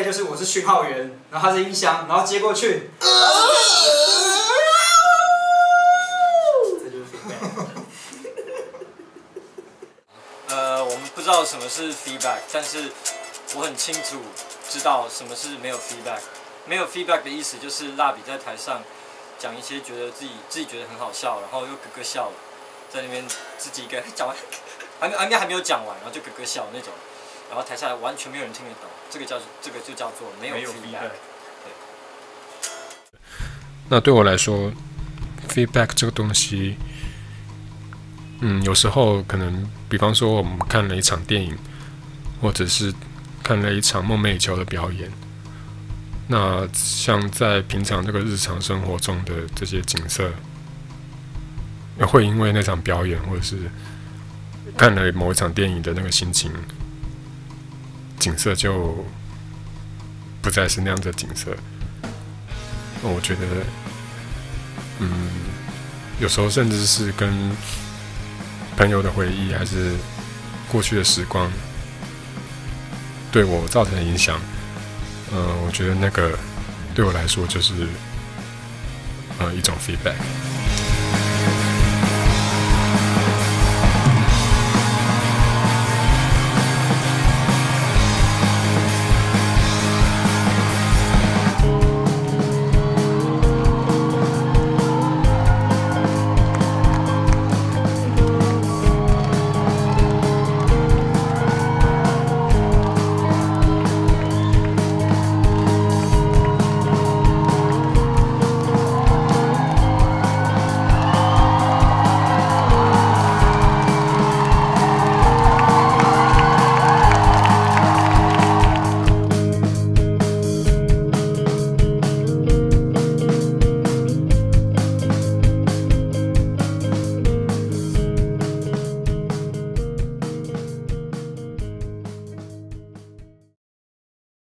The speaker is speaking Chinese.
就是我是讯号源，然后他是音箱，然后接过去，这就是 feedback。 我们不知道什么是 feedback， 但是我很清楚知道什么是没有 feedback。没有 feedback 的意思就是蜡笔在台上讲一些觉得自己觉得很好笑，然后又咯咯笑了，在那边自己一个人讲完，还没有讲完，然后就咯咯笑那种，然后台下完全没有人听得懂，这个就叫做没有 feedback。对。 那对我来说 ，feedback 这个东西，有时候可能，比方说我们看了一场电影，或者是看了一场梦寐以求的表演。那像在平常这个日常生活中的这些景色，会因为那场表演，或者是看了某一场电影的那个心情，景色就不再是那样的景色。我觉得，有时候甚至是跟朋友的回忆，还是过去的时光，对我造成的影响。我觉得那个对我来说就是一种 feedback。